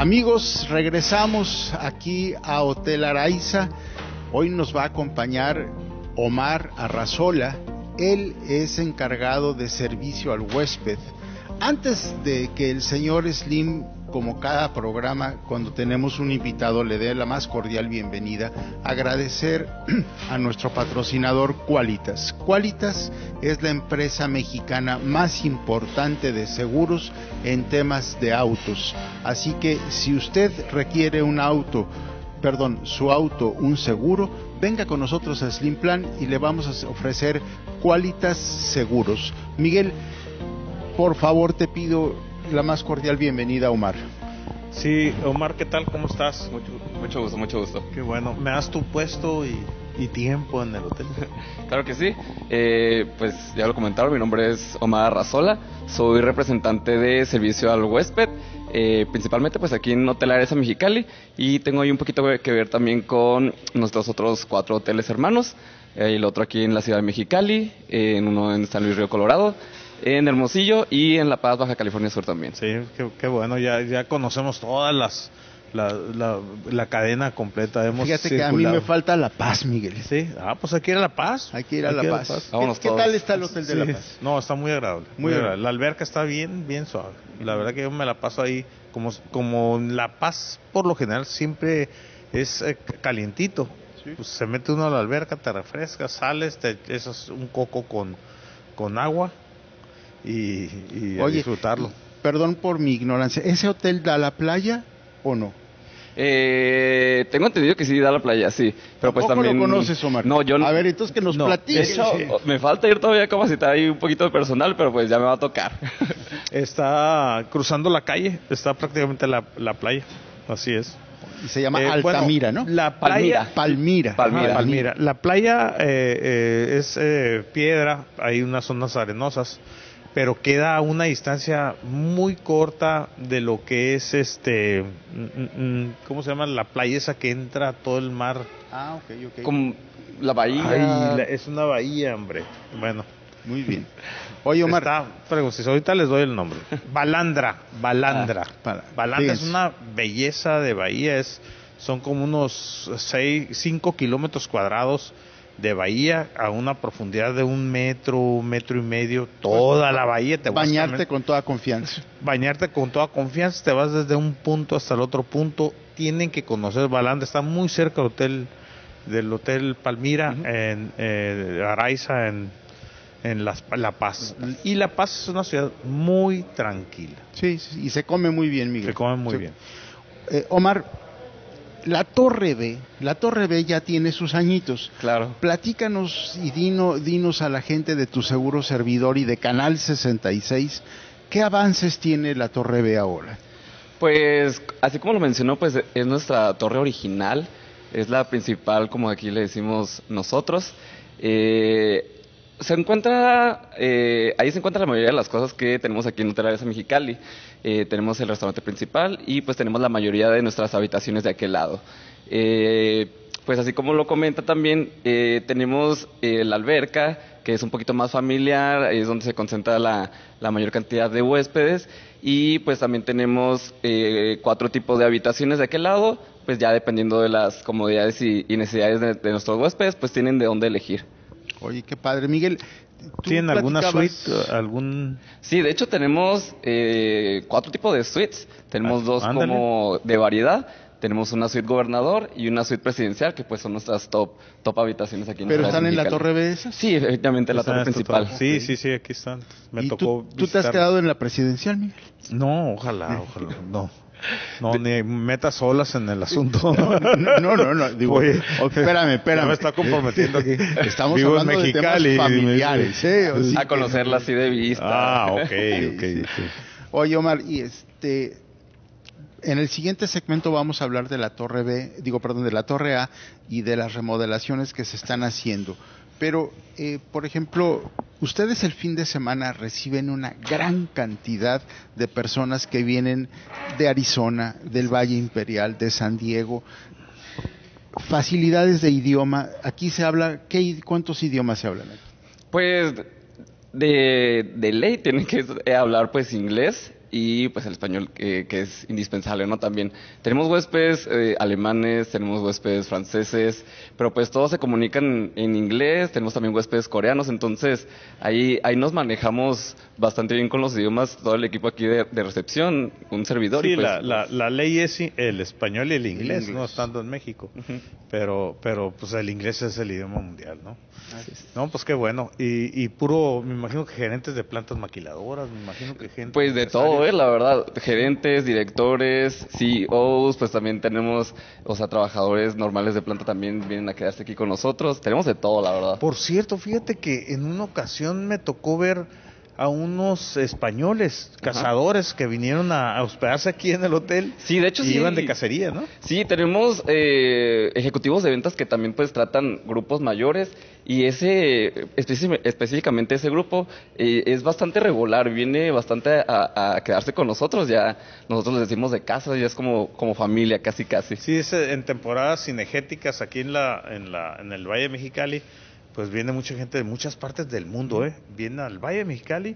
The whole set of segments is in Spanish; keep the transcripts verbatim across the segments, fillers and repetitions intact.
Amigos, regresamos aquí a Hotel Araiza. Hoy nos va a acompañar Omar Arrazola. Él es encargado de servicio al huésped. Antes de que el señor Slim, como cada programa, cuando tenemos un invitado, le dé la más cordial bienvenida, agradecer a nuestro patrocinador Qualitas. Qualitas es la empresa mexicana más importante de seguros en temas de autos. Así que si usted requiere un auto, perdón, su auto, un seguro, venga con nosotros a Slim Plan y le vamos a ofrecer Qualitas Seguros. Miguel, por favor, te pido la más cordial bienvenida, Omar. Sí, Omar, ¿qué tal? ¿Cómo estás? Mucho, mucho gusto, mucho gusto. Qué bueno. ¿Me das tu puesto y, y tiempo en el hotel? Claro que sí. Eh, pues ya lo comentaron, mi nombre es Omar Arrazola. Soy representante de servicio al huésped, eh, principalmente pues aquí en Hotel Araiza Mexicali, y tengo ahí un poquito que ver también con nuestros otros cuatro hoteles hermanos, eh, el otro aquí en la ciudad de Mexicali, eh, en uno en San Luis Río Colorado, en Hermosillo y en La Paz, Baja California Sur también. Sí, qué, qué bueno, ya, ya conocemos todas las, la, la, la cadena completa. Hemos Fíjate circulado. que a mí me falta La Paz, Miguel. Sí, ah, pues hay que ir a La Paz. Hay que ir a, La, Paz. Paz. Vámonos ¿Qué, ¿Qué tal está el Hotel de sí. La Paz? No, está muy agradable. Muy, muy agradable. agradable. La alberca está bien, bien suave. La verdad que yo me la paso ahí, como, como La Paz por lo general siempre es eh, calientito. Sí. Pues se mete uno a la alberca, te refrescas, sales, te echas un coco con, con agua. Y, y a Oye, disfrutarlo. Perdón por mi ignorancia, ¿ese hotel da a la playa o no? Eh, tengo entendido que sí da a la playa, sí, pero pues también... ¿Cómo lo conoces, Omar? No, yo... A ver, entonces que nos no, platiques. De hecho, sí. Me falta ir todavía a capacitar ahí un poquito de personal, pero pues ya me va a tocar. Está cruzando la calle, está prácticamente la, la playa, así es. Y se llama eh, Altamira, bueno, ¿no? La playa, Palmira. Palmira. Palmira. Palmira. La playa eh, eh, es eh, piedra, hay unas zonas arenosas, pero queda a una distancia muy corta de lo que es este, ¿cómo se llama? La playa esa que entra todo el mar. Ah, ok, ok. Como la bahía. Ay, la, es una bahía, hombre. Bueno. Muy bien. Oye, Omar. Está, pero si ahorita les doy el nombre. Balandra, Balandra. Ah, para, Balandra fíjense. Es una belleza de bahía, es, son como unos seis, cinco kilómetros cuadrados de bahía a una profundidad de un metro, un metro y medio, toda la bahía. Te Bañarte vas con toda confianza. Bañarte con toda confianza, te vas desde un punto hasta el otro punto. Tienen que conocer Balandra, está muy cerca del hotel, del hotel Palmira, uh-huh. en eh, Araiza, en, en la, la Paz. Y La Paz es una ciudad muy tranquila. Sí, sí, y se come muy bien, Miguel. Se come muy sí. bien. Eh, Omar, la Torre B, la Torre B ya tiene sus añitos. Claro. Platícanos y dino, dinos a la gente de Tu Seguro Servidor y de Canal sesenta y seis, ¿qué avances tiene la Torre B ahora? Pues, así como lo mencionó, pues es nuestra torre original, es la principal, como aquí le decimos nosotros. Eh, se encuentra, eh, ahí se encuentra la mayoría de las cosas que tenemos aquí en Hotel Araiza Mexicali. Eh, tenemos el restaurante principal y pues tenemos la mayoría de nuestras habitaciones de aquel lado. Eh, pues así como lo comenta también, eh, tenemos eh, la alberca, que es un poquito más familiar, es donde se concentra la, la mayor cantidad de huéspedes, y pues también tenemos eh, cuatro tipos de habitaciones de aquel lado, pues ya dependiendo de las comodidades y, y necesidades de, de nuestros huéspedes, pues tienen de dónde elegir. Oye, qué padre. Miguel, ¿tienen alguna suite? algún Sí, de hecho tenemos eh, cuatro tipos de suites. Tenemos ah, dos ándale. como de variedad. Tenemos una suite gobernador y una suite presidencial, que pues son nuestras top top habitaciones aquí en ¿Pero están en Mexicali. la Torre B esas? Sí, efectivamente, en la torre principal. Torre. Sí, sí, sí, aquí están. Me ¿Y tocó tú, tú te has quedado en la presidencial, Miguel? No, ojalá, ojalá, no. No, ni metas olas en el asunto. No, no, no, no. Digo, oye, espérame, espérame. Me está comprometiendo aquí. Estamos Vivo hablando en Mexicali, de temas familiares, ¿eh? O sí, a conocerla así de vista. Ah, ok, ok. Sí. Oye, Omar, y este... en el siguiente segmento vamos a hablar de la Torre B, digo, perdón, de la Torre A y de las remodelaciones que se están haciendo. Pero, eh, por ejemplo, ustedes el fin de semana reciben una gran cantidad de personas que vienen de Arizona, del Valle Imperial, de San Diego. Facilidades de idioma. Aquí se habla, ¿qué, ¿cuántos idiomas se hablan aquí? Pues de, de ley tienen que hablar pues inglés. y pues el español eh, que es indispensable, ¿no? También tenemos huéspedes eh, alemanes, tenemos huéspedes franceses, pero pues todos se comunican en inglés, tenemos también huéspedes coreanos, entonces ahí ahí nos manejamos bastante bien con los idiomas, todo el equipo aquí de, de recepción, un servidor. Sí, y pues, la, la, la ley es el español y el inglés, el inglés. no estando en México, uh-huh. pero pero pues el inglés es el idioma mundial, ¿no? Así es. No, pues qué bueno. Y, y puro, me imagino que gerentes de plantas maquiladoras, me imagino que gente... Pues de todo, eh, la verdad, gerentes, directores, C E Os, pues también tenemos, o sea, trabajadores normales de planta también vienen a quedarse aquí con nosotros, tenemos de todo, la verdad. Por cierto, fíjate que en una ocasión me tocó ver a unos españoles, cazadores, que vinieron a, a hospedarse aquí en el hotel. Sí, de hecho y sí. iban de cacería, ¿no? Sí, tenemos eh, ejecutivos de ventas que también pues tratan grupos mayores y ese, especi- específicamente ese grupo eh, es bastante regular, viene bastante a, a quedarse con nosotros, ya nosotros les decimos de casa, ya es como, como familia casi casi. Sí, es en temporadas cinegéticas aquí en la, en la, en el Valle de Mexicali, pues viene mucha gente de muchas partes del mundo, ¿eh? Viene al Valle de Mexicali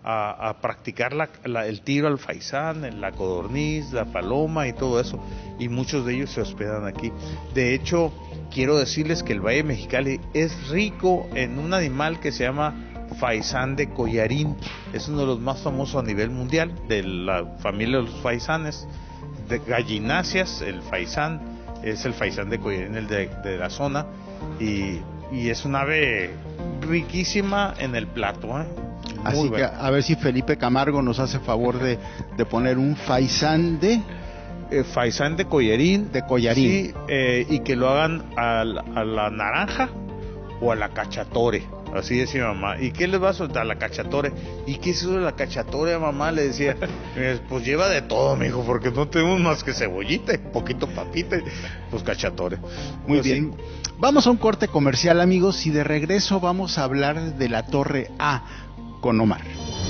a, a practicar la, la, el tiro al faisán, la codorniz, la paloma y todo eso, y muchos de ellos se hospedan aquí. De hecho, quiero decirles que el Valle de Mexicali es rico en un animal que se llama faisán de collarín, es uno de los más famosos a nivel mundial, de la familia de los faisanes, de gallináceas, el faisán, es el faisán de collarín, el de, de la zona, y... y es un ave riquísima en el plato, ¿eh? Muy Así bueno. que a ver si Felipe Camargo nos hace favor de, de poner un faisán de eh, faisán de collarín, de collarín. Sí, eh, y que lo hagan a la, a la naranja o a la cachatore, así decía mamá. ¿Y qué les va a soltar? A la cachatore. ¿Y qué es eso de la cachatore, mamá? Le decía, pues lleva de todo, mijo, porque no tenemos más que cebollita y poquito papita, pues cachatore. Muy Pues bien. sí. Vamos a un corte comercial, amigos, y de regreso vamos a hablar de la Torre A con Omar.